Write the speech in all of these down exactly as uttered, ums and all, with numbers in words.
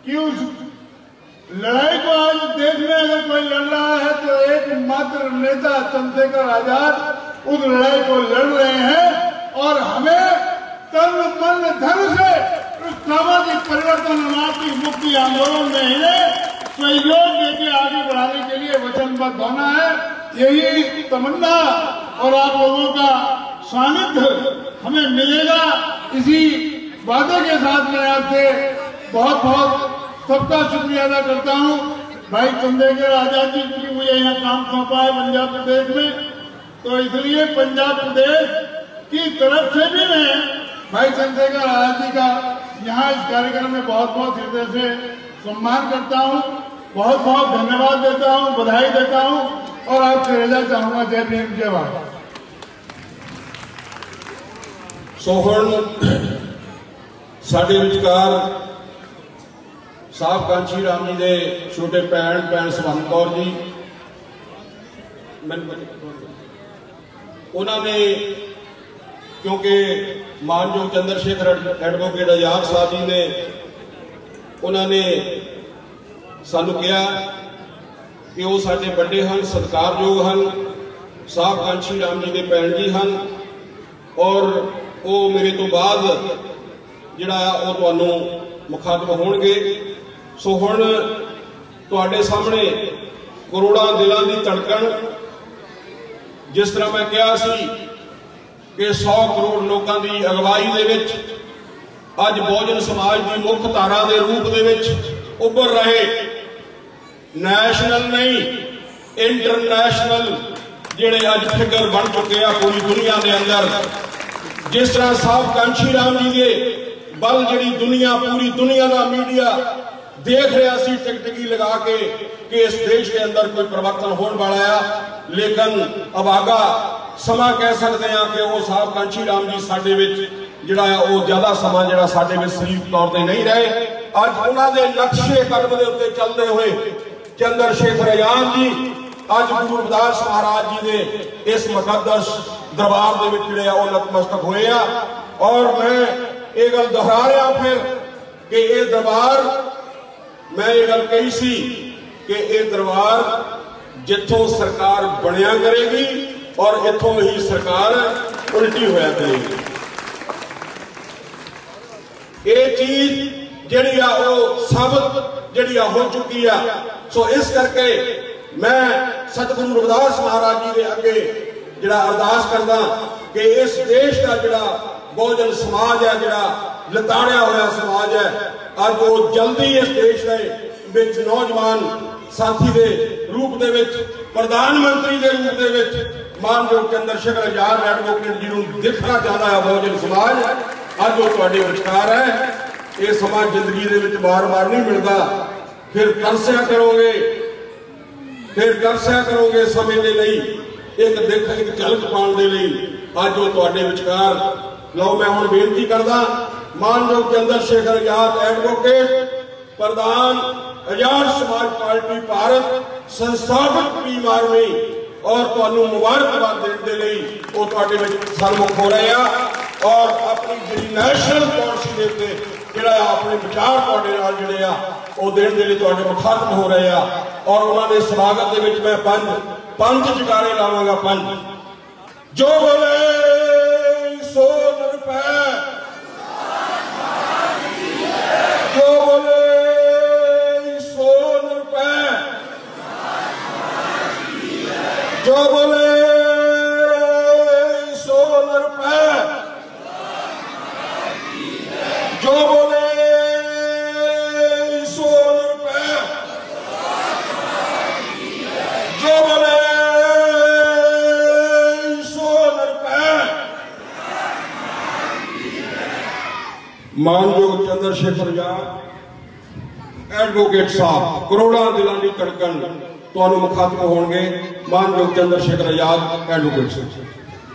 कि उस लड़ाई को आज देश में अगर कोई लड़ रहा है तो एकमात्र नेता चंद्रशेखर आजाद उस लड़ाई को लड़ रहे हैं और हमें तन मन धन से उस सामाजिक परिवर्तन और आर्थिक मुक्ति आंदोलन में इन्हें सहयोग देके आगे बढ़ाने के लिए वचनबद्ध होना है। यही तमन्ना और आप लोगों का सानिध्य हमें मिलेगा। इसी वादे के साथ मैं आपसे बहुत बहुत सबका शुक्रिया अदा करता हूँ। भाई चंद्रशेखर आजाद जी की मुझे यहाँ काम सौंपा है पंजाब प्रदेश में, तो इसलिए पंजाब प्रदेश की तरफ से भी मैं भाई चंद्रशेखर आजाद जी का यहाँ इस कार्यक्रम में बहुत बहुत हृदय से सम्मान करता हूँ, बहुत बहुत धन्यवाद देता हूँ, बधाई देता हूँ और आपसे रजा चाहूंगा। जय भीम, जय भारत। सो हुण साडे विचकार साहब कांची राम जी के छोटे भैन भैन सवर्ण कौर जी, उन्होंने क्योंकि मानयोग चंद्रशेखर एडवोकेट आजाद साहब जी ने उन्होंने सानू कहा कि वो साडे बड़े हैं, सत्कारयोग हैं, साहब कांची राम जी के भैन जी हैं और वो मेरे तो बाद जिहड़ा वो तुहानू मुखातब होणगे। सो हुण तुहाडे सामने करोड़ां दिलों की धड़कन, जिस तरह मैं कहा सी कि सौ करोड़ लोगों की अगवाई दे विच अज बहुजन समाज की मुख्य धारा के रूप दे विच उभर रहे नैशनल नहीं इंटरनैशनल जिहड़े अज फिगर बन चुके हैं पूरी दुनिया के अंदर। जिस तरह साहब कांची राम जी के बल जिहड़ी दुनिया पूरी दुनिया का मीडिया देख रहा सी टिकटिकी लगा के कि इस देश के अंदर कोई परिवर्तन होने वाला है, लेकिन अभागा समा कह सकते हैं कि वो साहब कांची राम जी साडे विच जिहड़ा वो ज्यादा समा जिहड़ा साडे विच सलीक तौर पर नहीं रहे। अज उन्होंने नक्शे कदम के उत्ते चलते हुए चंद्रशेखर आजाद जी अज गुरु रविदास महाराज जी के इस मुकद्दस दरबार के विच जिहड़े वो नतमस्तक होए आ। और मैं ये गल दोहरा रहा फिर कि ये दरबार, मैं ये गल कही सी कि ये दरबार जिथों सरकार बनिया करेगी और इथों ही सरकार उल्टी होया करेगी। ये चीज जिहड़ी आ वो साबित जिहड़ी आ हो चुकी है। सो इस करके मैं सतगुरु रविदास महाराज जी के अगे जिहड़ा अरदास करदा कि इस देश का जिहड़ा बहुजन समाज है, जिहड़ा लताड़िया होया समाज है, अज वो जल्दी इस देश के विच नौजवान साथी के रूप दे विच प्रधानमंत्री के रूप दे विच मानयोग चंद्रशेखर आजाद एडवोकेट जी को देखना चाहता है बहुजन समाज। अज वो तुहाडे विचकार है। ये समा जिंदगी दे विच बार बार नहीं मिलता। फिर तरसिया करोगे, फिर तरसिया करोगे समय के लिए एक देख एक झलक पाने के लिए। अज वो तुहाडे विचकार लो मैं हुण बेनती करदा मानयोग चंद्रशेखर आजाद एडवोकेट प्रधान आजाद समाज पार्टी भारत संस्थापक टीम आर्मी और तुहानू मुबारकबाद देने के लिए वो तुहाडे विच सन्मुख हो रहे हैं और अपनी जी नैशनल पॉलिसी के उत्ते जिहड़ा अपने विचार तुहाडे नाल जिहड़े आ वो देने के लिए तुहाडे मुखातब हो रहे हैं। और उन्होंने स्वागत के विच मैं पंज पंज जकारे लावांगा। पंज जो बोले सो रुपए, जो बोले सो रुपए, जो बोले सो रुपए, जो बोले सो रुपए, जो बोले सो रुपए। मानयोग चंद्रशेखर आजाद एडवोकेट साहब करोड़ों दिलों की धड़कन तुहानू मुखातब होणगे। मानयोग चंद्रशेखर आजाद एडवोकेट साहब।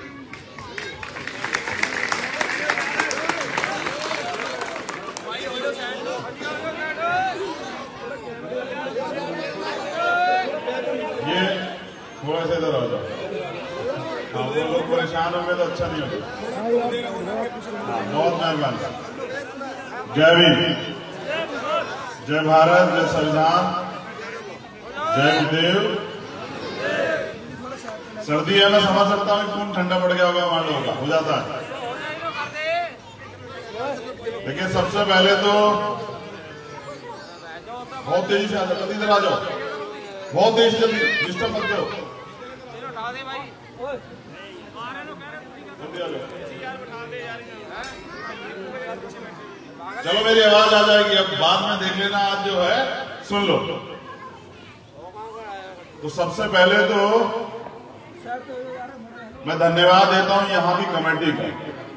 ये थोड़ा सा इधर आ जाओ। हाँ, वो लोग परेशान होंगे तो अच्छा नहीं होगा। बहुत मेहरबानी। जय भीम, जय भारत, जय संविधान, जय गुरुदेव। सर्दी है, मैं समझ सकता हूँ खून ठंडा पड़ गया होगा, मान होगा, हो जाता है। लेकिन सबसे पहले तो बहुत तेजी से आ जाओ, इधर आ जाओ, बहुत तेजी से, जल्दी डिस्टर्ब मत करो, जल्दी आ जाओ। चलो मेरी आवाज आ जाएगी, अब बाद में देख लेना, आज जो है सुन लो। तो सबसे पहले तो मैं धन्यवाद देता हूं यहां की कमेटी का,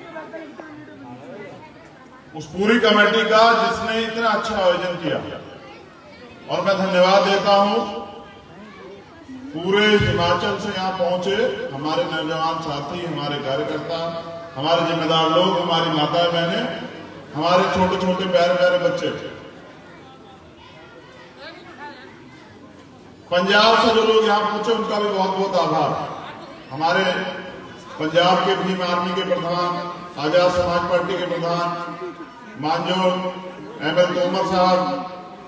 उस पूरी कमेटी का जिसने इतना अच्छा आयोजन किया। और मैं धन्यवाद देता हूं पूरे हिमाचल से यहां पहुंचे हमारे नौजवान साथी, हमारे कार्यकर्ता, हमारे जिम्मेदार लोग, हमारी माताएं बहनें, हमारे छोटे छोटे प्यारे प्यारे बच्चे। पंजाब से जो लोग यहां पहुंचे उनका भी बहुत बहुत आभार। हमारे पंजाब के भीम आर्मी के प्रधान, आजाद समाज पार्टी के प्रधान मानजोग एम एल तोमर साहब,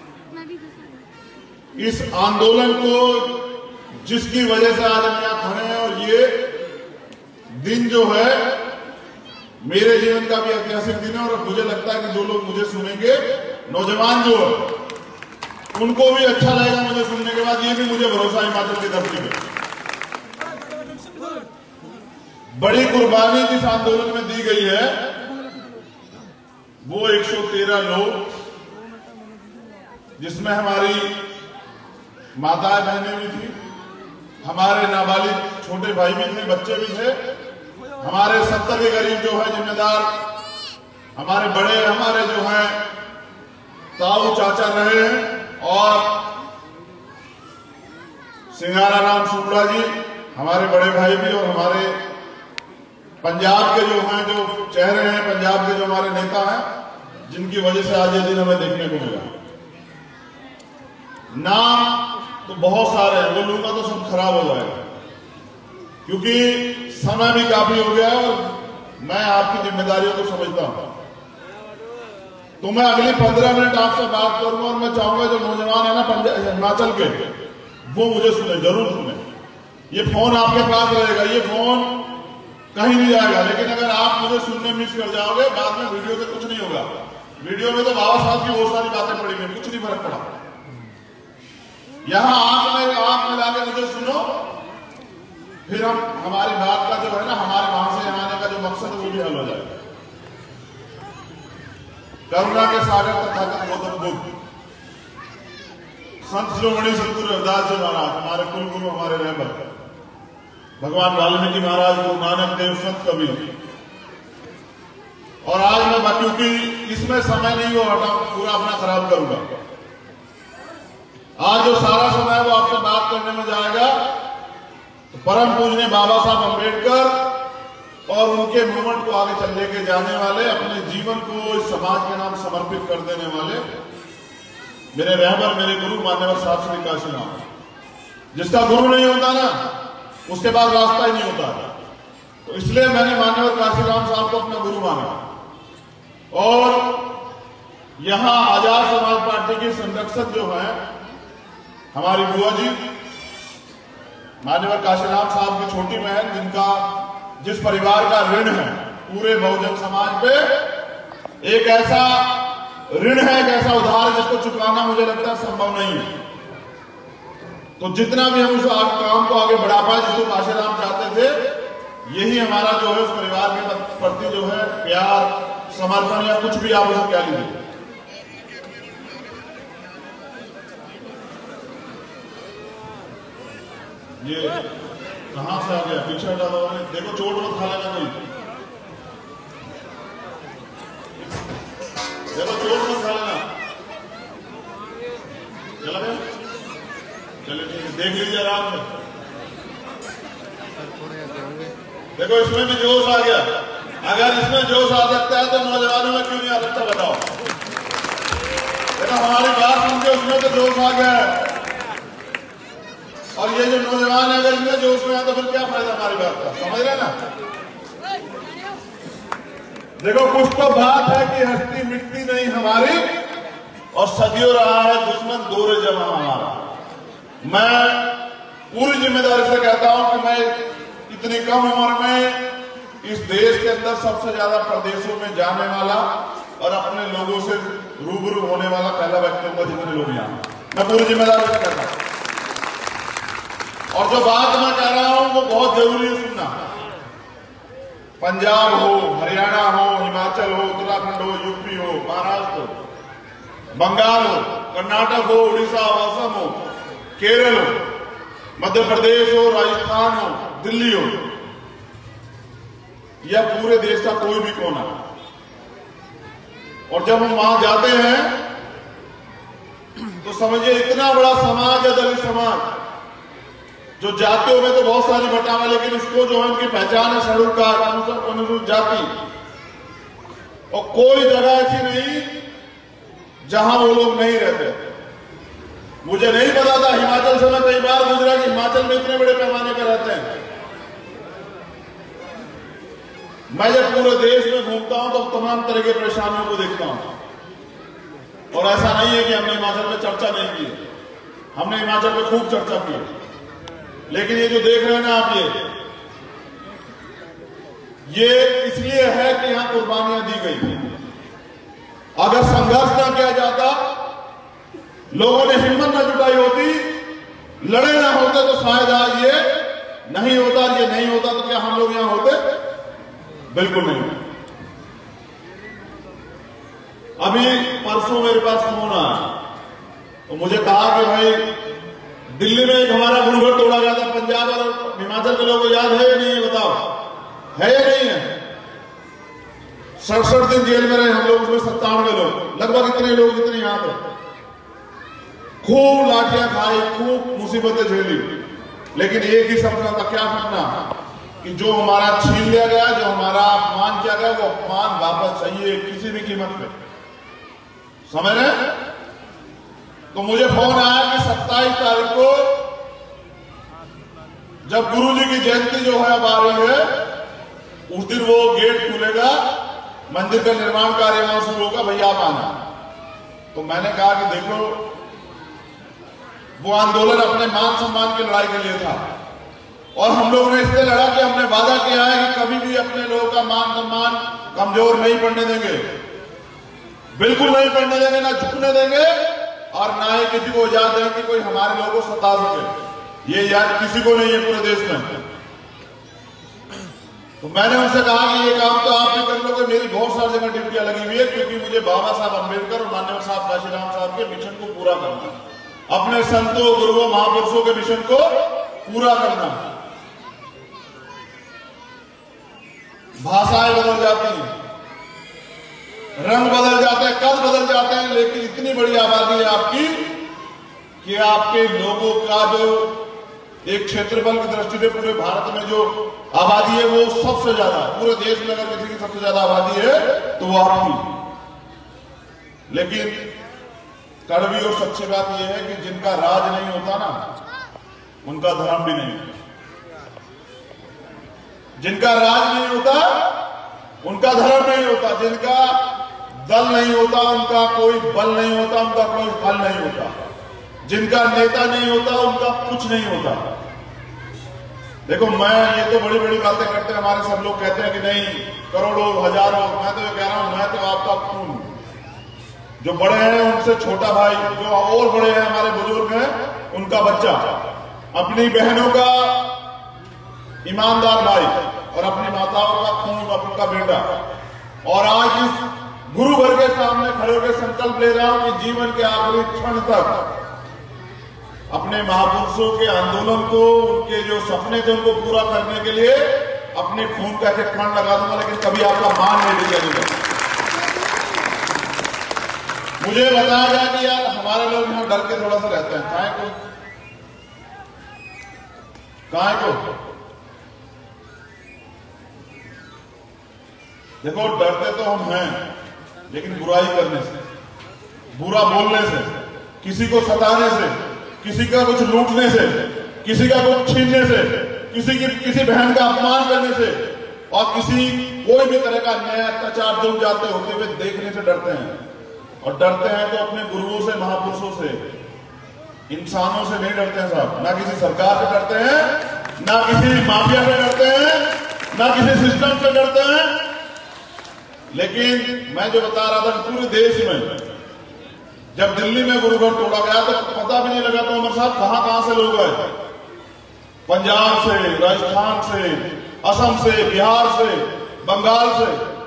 इस आंदोलन को जिसकी वजह से आज हम यहां खड़े हैं, और ये दिन जो है मेरे जीवन का भी ऐतिहासिक दिन है। और मुझे लगता है कि जो लोग मुझे सुनेंगे, नौजवान जो है उनको भी अच्छा लगेगा मुझे सुनने के बाद। ये भी मुझे भरोसा हिमाचल की धरती पे बड़ी कुर्बानी जिस आंदोलन में दी गई है, वो एक सौ तेरह लोग, जिसमें हमारी माताएं बहनें भी थी, हमारे नाबालिग छोटे भाई भी थे, बच्चे भी थे, हमारे सत्तर के करीब जो है जिम्मेदार, हमारे बड़े, हमारे जो हैं ताऊ चाचा रहे हैं, और सिंगाराराम शुक्ला जी हमारे बड़े भाई भी, और हमारे पंजाब के जो हैं, जो चेहरे हैं पंजाब के, जो हमारे नेता हैं, जिनकी वजह से आज ये दिन हमें देखने को मिला। नाम तो बहुत सारे हैं, वो लूंगा तो सब खराब हो जाएगा, क्योंकि समय भी काफी हो गया है और मैं आपकी जिम्मेदारियों को समझता हूं। तो मैं अगली पंद्रह मिनट आपसे बात करूंगा, और मैं चाहूंगा जो नौजवान है ना पंजाब हिमाचल के, वो मुझे सुने, जरूर सुने। ये फोन आपके पास रहेगा, ये फोन कहीं नहीं जाएगा, लेकिन अगर आप मुझे सुनने मिस कर जाओगे, बाद में वीडियो से कुछ नहीं होगा। वीडियो में तो बाबा साहब की बहुत सारी बातें पड़ी हुई, कुछ नहीं फर्क पड़ा। यहां आंख में आंख मिला के मुझे सुनो, फिर हम हमारी बात का जो है ना, हमारे वहां से आने का जो मकसद है वो भी हल हो जाएगा। करुणा के सागर तथागत गौतम बुद्ध, संत शिरोमणि सतगुरु रविदास जी महाराज, हमारे कुल गुरु, हमारे रहबर भगवान वाल्मीकि महाराज, गुरु नानक देव, संत कबीर। और आज मैं, क्योंकि इसमें समय नहीं हो हटा, पूरा अपना खराब करूंगा। आज जो सारा समय वो आपसे बात करने में जाएगा, तो परम पूजनीय बाबा साहब अम्बेडकर और उनके मूवमेंट को आगे चल लेके जाने वाले, अपने जीवन को इस समाज के नाम समर्पित कर देने वाले मेरे रहबर, मेरे गुरु मान्यवर साहब श्री काशीराम। जिसका गुरु नहीं होता ना, उसके बाद रास्ता ही नहीं होता। तो इसलिए मैंने मान्यवर काशीराम साहब को अपना गुरु माना। और यहां आजाद समाज पार्टी की संरक्षक जो है हमारी बुआ जी, मान्यवर काशीराम साहब की छोटी बहन, जिनका जिस परिवार का ऋण है पूरे बहुजन समाज पे, एक ऐसा ऋण है, एक ऐसा उधार जिसको चुकाना मुझे लगता है संभव नहीं है। तो जितना भी हम उस काम को आगे बढ़ा पाए जिसको काशीराम चाहते थे, यही हमारा जो है उस परिवार के प्रति जो है प्यार, समर्पण, या कुछ भी आप उसे क्या लीजिए। ये कहां से आ गया, पीछे हटा दो, देखो चोट मत खा लेना कोई, देखो चोट मत खा लेना। चला गया, चलिए ठीक है, देख लीजिए आराम से। देखो इसमें भी जोश आ गया, अगर इसमें जोश आ सकता है तो नौजवानों में क्यों नहीं आ सकता बताओ। देखो हमारी बात सुन के उसमें तो जोश आ गया है, और ये जो नौजवान है अगर इनमें जोश में आए तो फिर क्या फायदा हमारी बात का, समझ रहे ना। देखो कुछ तो बात है कि हस्ती मिटती नहीं हमारी, और सदियों रहा है दुश्मन दौरे जमा हमारा। मैं पूरी जिम्मेदारी से कहता हूं कि मैं इतनी कम उम्र में इस देश के अंदर सबसे ज्यादा प्रदेशों में जाने वाला और अपने लोगों से रूबरू होने वाला पहला व्यक्ति होगा जितने लोग यहाँ, मैं पूरी जिम्मेदारी से कहता हूं। और जो बात मैं कह रहा हूं वो बहुत जरूरी है सुनना। पंजाब हो, हरियाणा हो, हिमाचल हो, उत्तराखंड हो, यूपी हो, महाराष्ट्र हो, बंगाल हो, कर्नाटक हो, उड़ीसा हो, असम हो, केरल हो, मध्य प्रदेश हो, राजस्थान हो, दिल्ली हो, या पूरे देश का कोई भी कोना। और जब हम वहां जाते हैं तो समझिए इतना बड़ा समाज है दलित समाज, जो जातियों में तो बहुत सारी बटावा, लेकिन उसको जो है उनकी पहचान है शेड्यूल कास्ट, अनुसूचित जाति। और कोई जगह ऐसी नहीं जहां वो लोग नहीं रहते। मुझे नहीं पता था, हिमाचल से मैं कई बार गुजरा कि हिमाचल में इतने बड़े पैमाने पर रहते हैं। मैं जब पूरे देश में घूमता हूं तो तमाम तरह की परेशानियों को देखता हूं। और ऐसा नहीं है कि हमने हिमाचल में चर्चा नहीं की, हमने हिमाचल में खूब चर्चा की। लेकिन ये जो देख रहे हैं ना आप, ये ये इसलिए है कि यहां कुर्बानियां दी गई। अगर संघर्ष न किया जाता, लोगों ने हिम्मत न जुटाई होती, लड़े ना होते, तो शायद आज ये नहीं होता। ये नहीं होता तो क्या हम लोग यहां होते? बिल्कुल नहीं। अभी परसों मेरे पास फोन आया तो मुझे कहा कि भाई दिल्ली में एक हमारा गुरुघर तोड़ा गया था। पंजाब और हिमाचल के लोगों को याद है या नहीं है? बताओ, है या नहीं है? सड़सठ दिन जेल में रहे हम लोग, उसमें सत्तानवे लोग, लगभग इतने लोग जितने यहां थे। खूब लाठियां खाई, खूब मुसीबतें झेली, लेकिन एक ही सपना था। क्या सपना? कि जो हमारा छीन लिया गया, जो हमारा अपमान किया गया, वो अपमान वापस चाहिए किसी भी कीमत पे। समझ रहे? तो मुझे फोन आया कि सत्ताईस तारीख को जब गुरुजी की जयंती जो है अब आ रही है, उस दिन वो गेट खुलेगा, मंदिर का निर्माण कार्य वहां शुरू होगा, भैया आप आना। तो मैंने कहा कि देखो, वो आंदोलन अपने मान सम्मान की लड़ाई के लिए था और हम लोगों ने इसलिए लड़ा कि हमने वादा किया है कि कभी भी अपने लोगों का मान सम्मान कमजोर नहीं पड़ने देंगे, बिल्कुल नहीं पड़ने देंगे, ना झुकने देंगे और ना ही किसी को इजाजत देंगे कि कोई हमारे लोगों को सता सके। ये याद किसी को नहीं है पूरे देश में। तो मैंने उनसे कहा कि ये काम तो आप भी कर लोगे, मेरी बहुत सारी जगह ड्यूटियां लगी हुई है, क्योंकि मुझे बाबा साहब अम्बेडकर और माननीय साहब काशीराम साहब के मिशन को पूरा करना है, अपने संतों, गुरुओं, महापुरुषों के मिशन को पूरा करना है। भाषाएं बदल जाती हैं, रंग बदल जाते हैं, कद बदल जाते हैं, लेकिन इतनी बड़ी आबादी है आपकी कि आपके लोगों का जो एक क्षेत्रफल की दृष्टि से पूरे भारत में जो आबादी है वो सबसे ज्यादा है। पूरे देश में अगर किसी की सबसे ज्यादा आबादी है तो वो आपकी। लेकिन कड़वी और सच्ची बात यह है कि जिनका राज नहीं होता ना, उनका धर्म भी नहीं। जिनका राज नहीं होता उनका धर्म नहीं होता, जिनका दल नहीं होता उनका कोई बल नहीं होता, उनका कोई फल नहीं होता, जिनका नेता नहीं होता उनका कुछ नहीं होता। देखो, मैं ये तो बड़ी बड़ी बातें करते हैं, हमारे सब लोग कहते हैं कि नहीं करोड़ों हजारों, मैं तो ये कह रहा हूं, मैं तो आपका खून, जो बड़े हैं उनसे छोटा भाई, जो और बड़े हैं हमारे बुजुर्ग हैं उनका बच्चा, अपनी बहनों का ईमानदार भाई और अपनी माताओं का खून, अपना बेटा। और आज इस गुरु घर के सामने खड़े होकर संकल्प ले रहा हूं कि जीवन के आखिरी क्षण तक अपने महापुरुषों के आंदोलन को, उनके जो सपने थे उनको पूरा करने के लिए अपने खून का एक कण लगा दूंगा, लेकिन कभी आपका मान नहीं दिया जाएगा। मुझे बताया गया कि यार हमारे लोग यहां डर के थोड़ा सा रहते हैं। काहे को काहे को देखो, डरते तो हम हैं, लेकिन बुराई करने से, बुरा बोलने से, किसी को सताने से, किसी का कुछ लूटने से, किसी का कुछ छीनने से, किसी की किसी बहन का अपमान करने से और किसी कोई भी तरह का अन्याय, अत्याचार, दुर्ग जाते होते हुए देखने से डरते हैं। और डरते हैं तो अपने गुरुओं से, महापुरुषों से, इंसानों से नहीं डरते हैं साहब। ना किसी सरकार से डरते हैं, ना किसी माफिया से डरते हैं, ना किसी सिस्टम से डरते हैं। लेकिन मैं जो बता रहा था पूरे देश में जब दिल्ली में गुरुघर तोड़ा गया तो पता भी नहीं लगा तो उमर साहब कहां कहां से लोग आए, पंजाब से, राजस्थान से, असम से, बिहार से, बंगाल से।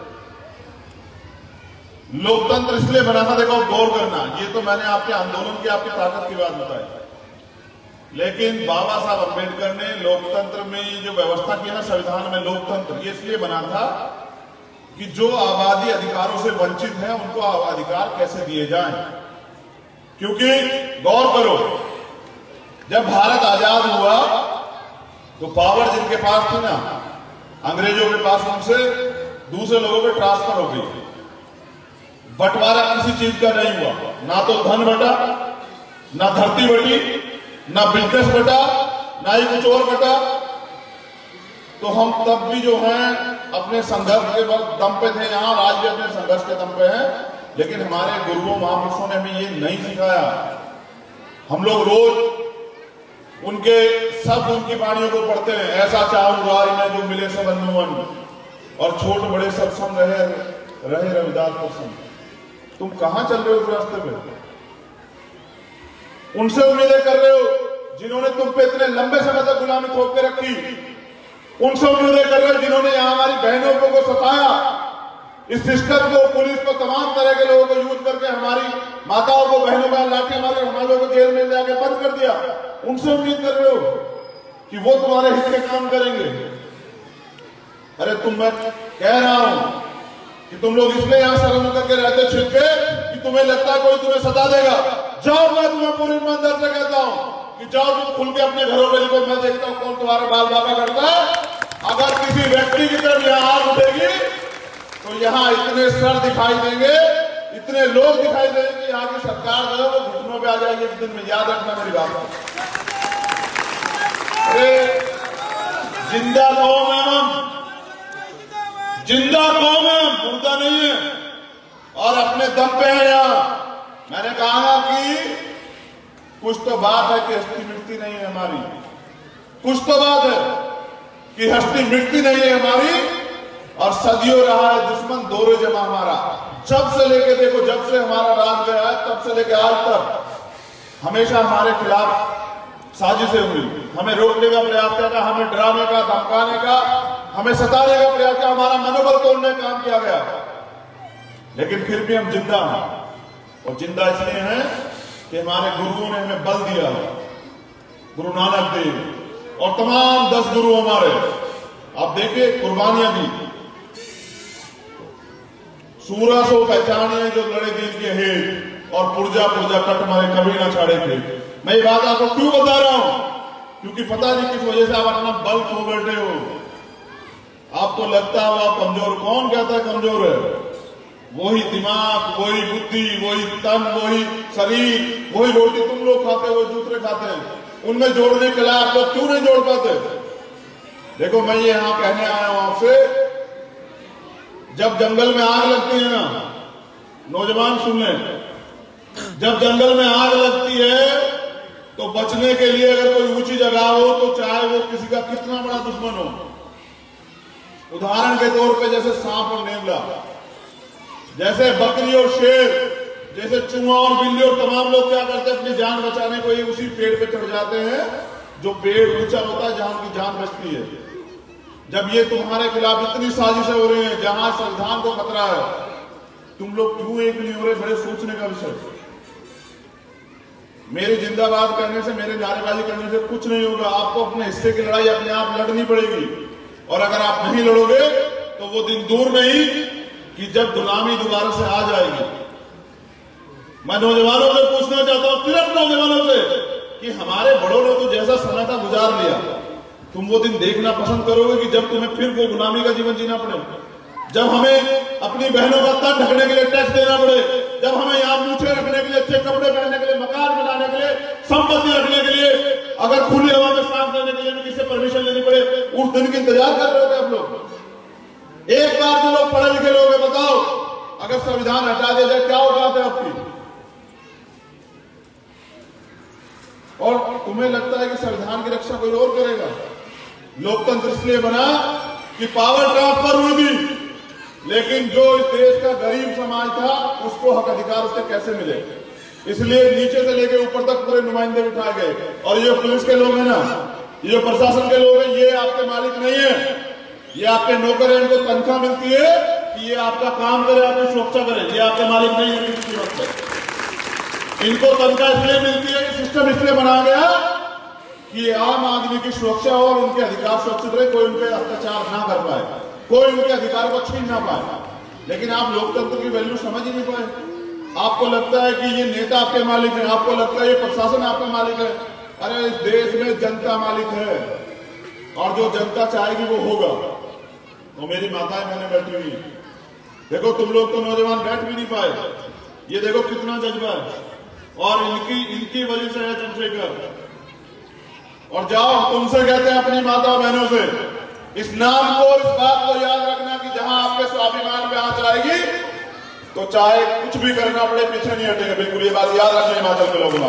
लोकतंत्र इसलिए बना था, देखो गौर करना, ये तो मैंने आपके आंदोलन की, आपकी ताकत की बात बताई, लेकिन बाबा साहब अम्बेडकर ने लोकतंत्र में जो व्यवस्था की ना, संविधान में लोकतंत्र, ये इसलिए बना था कि जो आबादी अधिकारों से वंचित है उनको अधिकार कैसे दिए जाएं। क्योंकि गौर करो, जब भारत आजाद हुआ तो पावर जिनके पास थी ना, अंग्रेजों के पास, उनसे दूसरे लोगों पे ट्रांसफर हो गई। बंटवारा किसी चीज का नहीं हुआ, ना तो धन बटा, ना धरती बटी, ना बिजनेस बटा, ना ही कुछ और बटा। तो हम तब भी जो है अपने संघर्ष के दम पे थे, यहां आज भी अपने संघर्ष के दम पे है। लेकिन हमारे गुरुओं महापुरुषों ने हमें ये नहीं सिखाया। हम लोग रोज उनके सब उनकी वाणियों को पढ़ते हैं, ऐसा चाहूं राय में जो मिले सब अनुवन, और छोट बड़े सब संग रहे रहे रविदास प्रसन्न। तुम कहां चल रहे हो उस रास्ते पे? उनसे उम्मीदें कर रहे हो जिन्होंने तुम पे इतने लंबे समय तक गुलामी थोप के रखी। उनसे उम्मीदें कर रहे हो जिन्होंने यहां हमारी बहनों को सताया, इस सिस्टम को, पुलिस को, तमाम तरह के लोगों को यूज करके हमारी माताओं को, बहनों का लाठी मारे, हमारे लोगों को जेल में जाके बंद कर दिया। उनसे उम्मीद कर रहे हो कि वो तुम्हारे हित के काम करेंगे। अरे तुम, मैं कह रहा हूं कि तुम लोग इसलिए यहां शर्म करके रहते छिपके कि तुम्हें लगता है कोई तुम्हें सता देगा। जाओ, मैं तुम्हें पूरी ईमानदारी से कहता हूं कि जाओ, तुम खुल के अपने घरों में लिखो, मैं देखता हूं कौन तुम्हारा बाल बाबा करता है। अगर किसी व्यक्ति की तरफ यहां आग उठेगी तो यहां इतने सर दिखाई देंगे, इतने लोग दिखाई देंगे कि यहाँ की सरकार जो है वो घुटनों पे आ जाएगी एक दिन में। याद रखना मेरी बात को। अरे जिंदा कौम है हम, जिंदा कौम है, मुर्दा नहीं है, और अपने दम पे है यहाँ। मैंने कहा कि कुछ तो बात है कि हस्ती मिटती नहीं है हमारी, कुछ तो बात है कि हस्ती मिटती नहीं है हमारी, और सदियों रहा है दुश्मन दौरे जमा हमारा। जब से लेके देखो, जब से हमारा राज गया है तब से लेके आज तक हमेशा हमारे खिलाफ साजिशें हुई, हमें रोकने का प्रयास किया, हमें डराने का, धमकाने का, हमें सताने का प्रयास किया, हमारा मनोबल तोड़ने का काम किया गया। लेकिन फिर भी हम जिंदा हैं, और जिंदा इसलिए हैं कि हमारे गुरुओं ने हमें बल दिया। गुरु नानक देव और तमाम दस गुरु हमारे, आप देखिए कुर्बानियां दी। सूरा सो पहचानिए जो लड़े दीन के हेत, और पुरजा पुरजा कट मारे कभी ना छाड़े थे। मैं ये बात आपको क्यों बता रहा हूं? क्योंकि पता नहीं किस वजह से आप अपना बल खो बैठे हो। आपको लगता है आप कमजोर, कौन कहता है कमजोर है? वही दिमाग, वही बुद्धि, वही तन, वही शरीर, वही रोटी तुम लोग खाते हो, दूसरे खाते हैं। उनमें जोड़ने के लिए आप लोग क्यों नहीं जोड़ पाते? देखो, मैं ये यहां कहने आया हूं आपसे, जब जंगल में आग लगती है ना, नौजवान सुन लें, जब जंगल में आग लगती है तो बचने के लिए अगर कोई ऊंची जगह हो तो चाहे वो किसी का कितना बड़ा दुश्मन हो, उदाहरण के तौर पे जैसे सांप और नेवला, जैसे बकरी और शेर, जैसे चूहा और बिल्ली, और तमाम लोग क्या करते हैं अपनी जान बचाने को ये उसी पेड़ पे चढ़ जाते हैं जो पेड़ ऊंचा होता है, जहां उनकी जान बचती है। जब ये तुम्हारे खिलाफ इतनी साजिशें हो रही हैं, जहां संविधान को खतरा है, तुम लोग क्यों एक नहीं हो रहे? बड़े सोचने का विषय। मेरी जिंदाबाद करने से, मेरे नारेबाजी करने से कुछ नहीं होगा। आपको अपने हिस्से की लड़ाई अपने आप लड़नी पड़ेगी, और अगर आप नहीं लड़ोगे तो वो दिन दूर नहीं कि जब गुलामी दोबारा से आ जाएगी। मैं नौजवानों से पूछना चाहता हूं, सिर्फ नौजवानों से, कि हमारे बड़ों ने तो जैसा समय था गुजार लिया, तुम वो दिन देखना पसंद करोगे कि जब तुम्हें फिर वो गुलामी का जीवन जीना पड़े, जब हमें अपनी बहनों का तन ढकने के लिए टैक्स देना पड़े, जब हमें यहाँ मूछे रखने के लिए, अच्छे कपड़े पहनने के लिए, मकान बनाने के लिए, संपत्ति रखने के लिए, अगर खुली हवा में सांस लेने के लिए भी किससे परमिशन लेनी पड़े, उस दिन की इंतजार कर रहे हो आप लोग? एक बार जो लोग पढ़े लिखे लोग, बताओ, अगर संविधान हटा दिया जाए क्या होगा बात है आपकी। और तुम्हें लगता है कि संविधान की रक्षा कोई और करेगा? लोकतंत्र इसलिए बना कि पावर ट्रांसफर हुई थी, लेकिन जो इस देश का गरीब समाज था उसको हक अधिकार उससे कैसे मिले, इसलिए नीचे से लेके ऊपर तक पूरे नुमाइंदे बिठाए गए। और ये पुलिस के लोग हैं ना, ये जो प्रशासन के लोग हैं, ये आपके मालिक नहीं है, ये आपके नौकर हैं। इनको तनख्वाह मिलती है कि ये आपका काम करे, आपकी सुरक्षा करे, ये आपके मालिक नहीं है किसी कीमत पर। इनको तनख्वाह इसलिए मिलती है कि सिस्टम इसलिए बनाया गया कि आम आदमी की सुरक्षा हो और उनके अधिकार सुरक्षित रहे, कोई उनपे अत्याचार ना कर पाए, कोई उनके अधिकार को छीन ना पाए। लेकिन आप लोकतंत्र की वैल्यू समझ ही नहीं पाए। आपको लगता है कि ये नेता आपके मालिक है, आपको लगता है ये प्रशासन आपका मालिक है। अरे इस देश में जनता मालिक है, और जो जनता चाहेगी वो होगा। तो मेरी माताएं मैंने बैठी हुई, देखो तुम लोग तो नौजवान बैठ भी नहीं पाए, ये देखो कितना जज्बा है, और इनकी इनकी वजह से है चंद्रशेखर। और जाओ तुमसे कहते हैं अपनी माता बहनों से, इस नाम को, इस बात को याद रखना कि जहां आपके स्वाभिमान पे आंच आएगी तो चाहे कुछ भी करना पड़े पीछे नहीं हटेंगे। बिल्कुल ये बात याद रखना हिमाचल के लोग।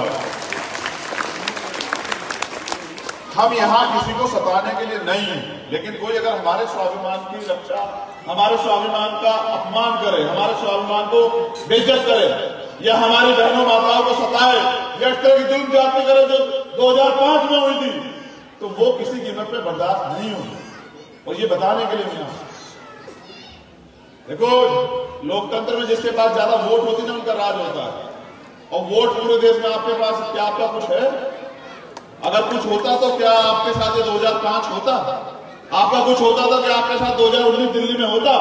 हम यहां किसी को सताने के लिए नहीं है, लेकिन कोई अगर हमारे स्वाभिमान की रक्षा, हमारे स्वाभिमान का अपमान करे, हमारे स्वाभिमान को बेइज्जत करे, या हमारी बहनों माताओं को सताए, या इस तरह की जुल्म जाति करे जो दो हजार पांच में हुई थी, तो वो किसी कीमत पे बर्दाश्त नहीं होगी। और ये बताने के लिए मैं, देखो लोकतंत्र में जिसके पास ज्यादा वोट होती है ना उनका राज होता है, और वोट पूरे देश में आपके पास, क्या आपका कुछ है? अगर कुछ होता तो क्या आपके साथ ये दो हजार पांच होता? आपका कुछ होता तो क्या आपके साथ दो हजार उन्नीस दिल्ली में होता?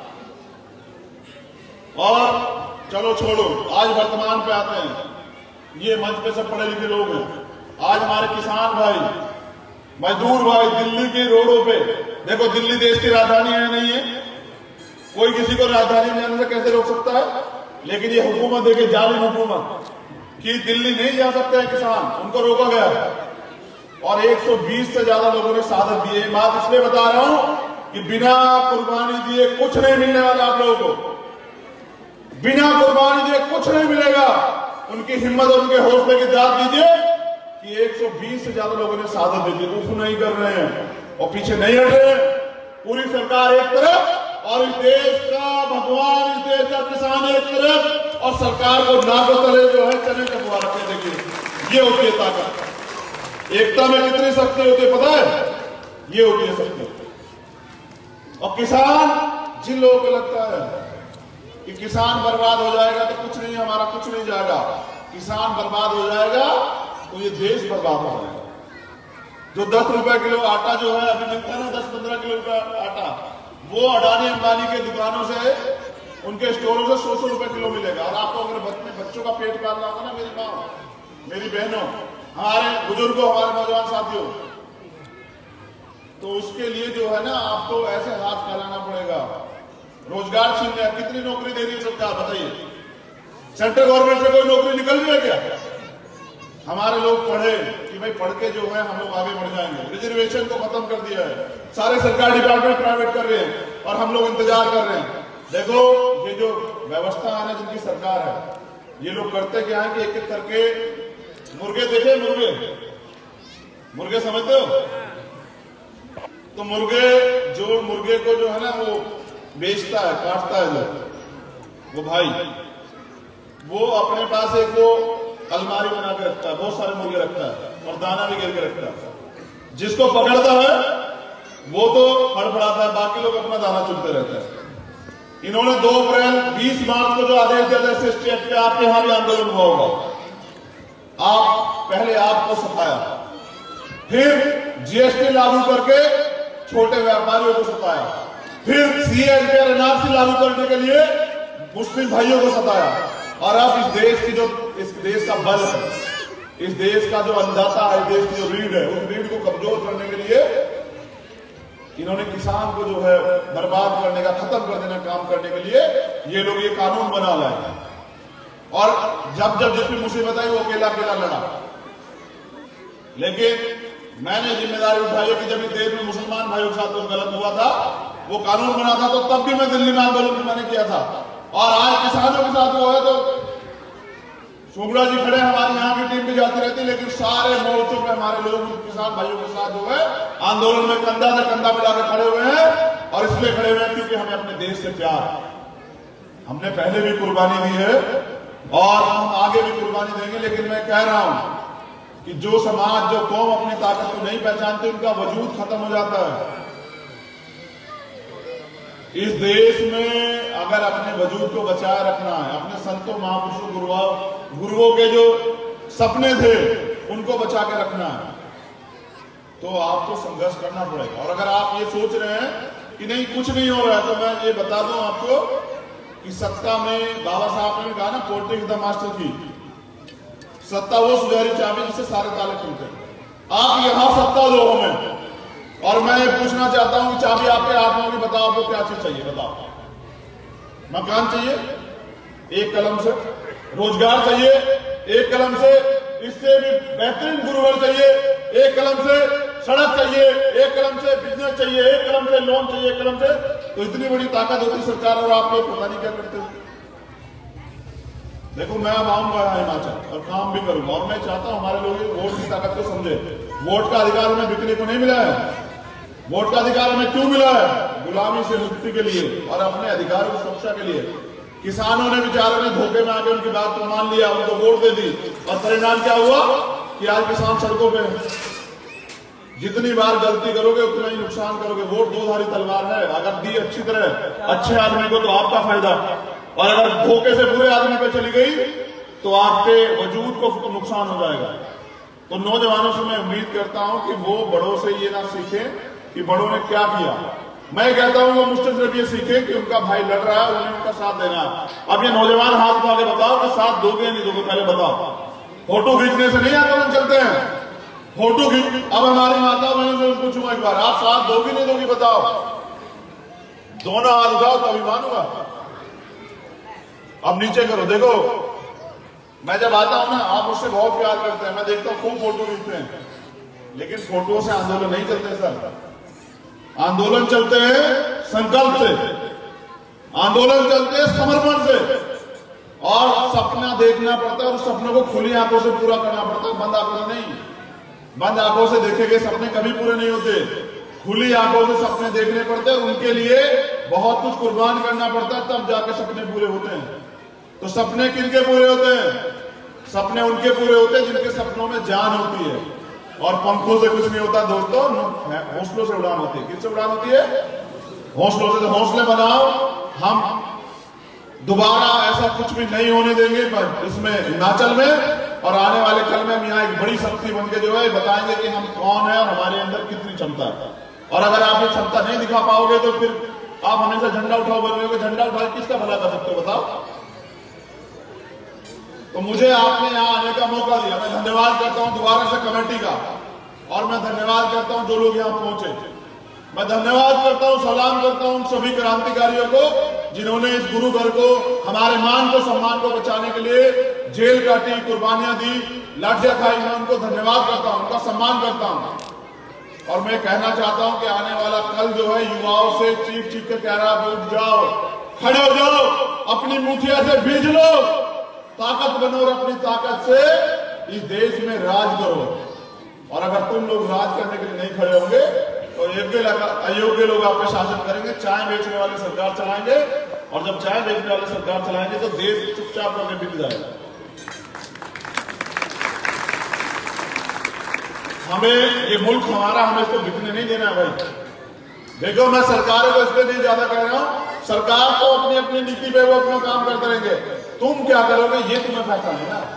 और चलो छोड़ो, आज वर्तमान पे आते हैं। ये मंच पे सब पढ़े लिखे लोग हैं। आज हमारे किसान भाई, मजदूर भाई दिल्ली के रोडों पे, देखो दिल्ली देश की राजधानी है नहीं है, कोई किसी को राजधानी में जाने से कैसे रोक सकता है? लेकिन ये हुकूमत देखिए, जालिम हुकूमत, कि दिल्ली नहीं जा सकते हैं किसान, उनको रोका गया। और एक सौ बीस से ज्यादा लोगों ने शहादत दी है। बात इसलिए बता रहा हूं कि बिना कुर्बानी दिए कुछ नहीं मिलने वाला आप लोगों को, बिना कुर्बानी दिए कुछ नहीं मिलेगा। उनकी हिम्मत और उनके हौसले की दाद दीजिए कि एक सौ बीस से ज्यादा लोगों ने शहादत दी थी, उफ नहीं कर रहे हैं और पीछे नहीं हट रहे हैं। पूरी सरकार एक तरफ और इस देश का भगवान, इस देश का किसान एक तरफ, और सरकार को नाको तले जो है चने चबवा रखे। देखिए ये होती है ताकत। एकता में कितनी शक्ति होती है पता है? ये होती है शक्ति। और किसान, जिन लोगों को लगता है कि किसान बर्बाद हो जाएगा तो कुछ नहीं, हमारा कुछ नहीं जाएगा, किसान बर्बाद हो जाएगा तो ये देश बर्बाद हो जाएगा। जो दस रुपए किलो आटा जो है अभी मिलता है ना, दस पंद्रह किलो का आटा, वो अडानी अंबानी के दुकानों से, उनके स्टोरों से सौ सौ रुपए किलो मिलेगा। और आपको अगर बच्चों का पेट पालना होगा ना, मेरी माँ, मेरी बहनों, हमारे बुजुर्गों, हमारे नौजवान साथियों, तो उसके लिए जो है ना आपको ऐसे हाथ फैलाना पड़ेगा। रोजगार छीनने, कितनी नौकरी दे रही है सरकार बताइए? सेंट्रल गवर्नमेंट से कोई नौकरी निकल रही है क्या? हमारे लोग पढ़े कि भाई पढ़ के जो है हम लोग आगे बढ़ जाएंगे। रिजर्वेशन को खत्म कर दिया है, सारे सरकारी डिपार्टमेंट प्राइवेट कर रहे हैं और हम लोग इंतजार कर रहे हैं। देखो ये जो व्यवस्था है ना जिनकी सरकार है, ये लोग करते क्या है कि एक एक करके मुर्गे देखे, मुर्गे मुर्गे समझते हो? तो मुर्गे जो मुर्गे को जो है ना वो बेचता है, काटता है जो वो भाई, वो अपने पास एक वो अलमारी बना के रखता है, बहुत सारे मुर्गे रखता है और दाना भी गिर के रखता है। जिसको पकड़ता है वो तो फड़फड़ाता है, बाकी लोग अपना दाना चुनते रहते हैं। इन्होंने दो अप्रैल बीस मार्च को जो आदेश दिया था एससी एक्ट पे, आपके यहां भी आंदोलन हुआ होगा। आप पहले आपको सताया, फिर जीएसटी लागू करके छोटे व्यापारियों को सताया, फिर सीएए और एनआरसी लागू करने के लिए मुस्लिम भाइयों को सताया, और अब इस देश की जो इस देश का बल है, इस देश का जो अन्नदाता है, इस देश की जो रीढ़ है, उस रीढ़ को कमजोर करने के लिए इन्होंने किसान को जो है बर्बाद करने का, खत्म कर देने का काम करने के लिए ये लोग ये कानून बना लाए। और जब जब जिसमें मुसीबत आई वो अकेला अकेला लड़ा। लेकिन मैंने जिम्मेदारी उठाई कि जब इस देश में मुसलमान भाइयों के साथ कुछ गलत हुआ था, वो कानून बना था, तो तब भी मैं दिल्ली में आंदोलन मैंने किया था। और आज किसानों के साथ वो है तो छोगड़ा जी खड़े, हमारे यहाँ की टीम भी जाती रहती, लेकिन सारे मोर्चों पे हमारे लोग किसान भाइयों के साथ जो है आंदोलन में कंधा से कंधा मिलाकर खड़े हुए हैं। और इसलिए खड़े हुए हैं क्योंकि हमें अपने देश से प्यार है। हमने पहले भी कुर्बानी दी है और हम आगे भी कुर्बानी देंगे। लेकिन मैं कह रहा हूं कि जो समाज, जो कौम अपनी ताकत को नहीं पहचानती, उनका वजूद खत्म हो जाता है। इस देश में अगर अपने वजूद को बचाए रखना है, अपने संतों, महापुरुषों, गुरुओं गुरुओं के जो सपने थे उनको बचा के रखना है, तो आपको संघर्ष करना पड़ेगा। और अगर आप ये सोच रहे हैं कि नहीं कुछ नहीं हो रहा है, तो मैं ये बता दूं आपको कि सत्ता में बाबा साहब ने कहा ना, पॉलिटिक्स द मास्टर की, सत्ता वो सुनहरी चाबी जिससे सारे ताले खुलते हैं। आप यहां सत्ता दो हमें, और मैं ये पूछना चाहता हूं कि चाबी आपके हाथ में, बताओ आपको क्या चीज चाहिए, बताओ। मकान चाहिए एक कलम से, रोजगार चाहिए एक कलम से, इससे भी बेहतरीन गुरुवर चाहिए एक कलम से, सड़क चाहिए एक कलम से, बिजनेस चाहिए एक कलम से, लोन चाहिए एक कलम से। तो इतनी बड़ी ताकत होती सरकार और आप लोग पता नहीं क्या करते हो। देखो मैं अब आऊंगा हिमाचल और काम भी करूंगा, और मैं चाहता हूं हमारे लोग वोट की ताकत को समझे। वोट का अधिकार हमें बिकने को नहीं मिला है। वोट का अधिकार हमें क्यों मिला है? गुलामी से मुक्ति के लिए और अपने अधिकारों की सुरक्षा के लिए। किसानों ने, बेचारों ने धोखे में आके उनकी बात को मान लिया, उनको वोट दे दी, और परिणाम क्या हुआ कि आज किसान सड़कों पे। जितनी बार गलती करोगे उतना ही नुकसान करोगे। वोट दो धारी तलवार है, अगर दी अच्छी तरह अच्छे आदमी को तो आपका फायदा, और अगर धोखे से बुरे आदमी पे चली गई तो आपके वजूद को नुकसान हो जाएगा। तो नौजवानों से मैं उम्मीद करता हूं कि वो बड़ों से ये ना सीखें कि बड़ों ने क्या किया। मैं कहता हूं वो मुझसे सिर्फ ये सीखे कि उनका भाई लड़ रहा है, उन्हें उनका साथ देना है। अब ये नौजवान हाथ को आगे बताओ कि साथ दोगे या नहीं दोगे, पहले बताओ। फोटो खींचने से नहीं आंदोलन चलते हैं, फोटो खींच। अब हमारी माता बहनों से पूछूंगा एक बार, आप साथ दोगी नहीं दोगी, बताओ। दोनों हाथ उठाओ तो अभिमान हुआ। अब नीचे करो। देखो मैं जब आता हूं ना, आप मुझसे बहुत प्यार करते हैं, मैं देखता हूं खूब फोटो खींचते हैं, लेकिन फोटो से आंदोलन नहीं चलते सर। आंदोलन चलते हैं संकल्प से, आंदोलन चलते हैं समर्पण से, और सपना देखना पड़ता है और सपनों को खुली आंखों से पूरा करना पड़ता है, बंद आंखों से नहीं। बंद आंखों से देखे गए सपने कभी पूरे नहीं होते, खुली आंखों से सपने देखने पड़ते हैं, उनके लिए बहुत कुछ कुर्बान करना पड़ता है, तब जाके सपने पूरे होते हैं। तो सपने किनके पूरे होते हैं? सपने उनके पूरे होते हैं जिनके सपनों में जान होती है, और पंखों से कुछ नहीं होता दोस्तों, हौसलों से उड़ान होती है। किससे उड़ान होती है? हौसलों से। तो हौसले बनाओ, हम दोबारा ऐसा कुछ भी नहीं होने देंगे पर इसमें हिमाचल में, और आने वाले कल में हम यहाँ एक बड़ी शक्ति बन के जो है बताएंगे कि हम कौन है और हमारे अंदर कितनी क्षमता है। और अगर आप ये क्षमता नहीं दिखा पाओगे तो फिर आप हमेशा झंडा उठाओ बन रहे हो। झंडा उठा किसका भला कर सकते हो बताओ? तो मुझे आपने यहाँ आने का मौका दिया, मैं धन्यवाद करता हूँ दोबारा से कमेटी का, और मैं धन्यवाद करता हूँ जो लोग यहाँ पहुंचे। मैं धन्यवाद करता हूँ, सलाम करता हूँ सभी क्रांतिकारियों को जिन्होंने इस गुरु घर को, हमारे मान को, सम्मान को बचाने के लिए जेल काटी, कुर्बानियां दी, लाठियां खाई। मैं उनको धन्यवाद करता हूँ, उनका सम्मान करता हूँ। और मैं कहना चाहता हूँ कि आने वाला कल जो है युवाओं से चीख चीख के कह रहा है, उठ जाओ, खड़े हो जाओ, अपनी मुठिया से बीज लो, ताकत बनो और अपनी ताकत से इस देश में राज करो। और अगर तुम लोग राज करने के लिए नहीं खड़े होंगे तो योग्य अयोग्य लोग आपका शासन करेंगे। चाय बेचने वाले सरकार चलाएंगे, और जब चाय बेचने वाले सरकार चलाएंगे तो देश चुपचाप होकर बिक जाएगा। हमें ये मुल्क हमारा, हमें इसको बिकने नहीं देना भाई। देखो मैं सरकारों को इसलिए नहीं ज्यादा कह रहा हूं, सरकार तो अपनी अपनी नीति पे वो अपना काम करते रहेंगे, तुम क्या करोगे ये तुम्हें फैसला है ना।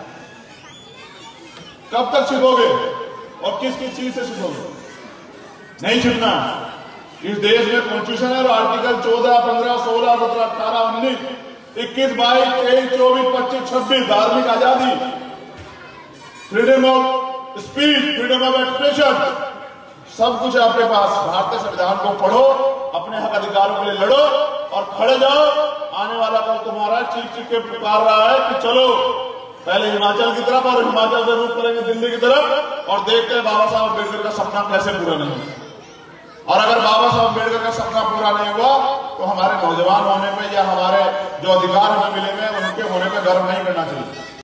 कब तक छिपोगे और किस किस चीज से छिपोगे? नहीं छिपना। इस देश में कॉन्स्टिट्यूशन है, आर्टिकल चौदह, पंद्रह, सोलह, सत्रह, अठारह, उन्नीस, इक्कीस, बाईस, तेईस, चौबीस, पच्चीस, छब्बीस, धार्मिक आजादी, freedom of speech, freedom of expression, सब कुछ आपके पास। भारतीय संविधान को पढ़ो, अपने हक अधिकारों के लिए लड़ो और खड़े जाओ। आने वाला कल तुम्हारा चीख चीख के पुकार रहा है कि चलो पहले हिमाचल की तरफ, और हिमाचल से रुख करेंगे दिल्ली की तरफ, और देखते हैं बाबा साहब अम्बेडकर का सपना कैसे पूरा नहीं होता। और अगर बाबा साहब अम्बेडकर का सपना पूरा नहीं हुआ तो हमारे नौजवान होने पे या हमारे जो अधिकार हमें मिले हुए उनके होने पे गर्व नहीं करना चाहिए।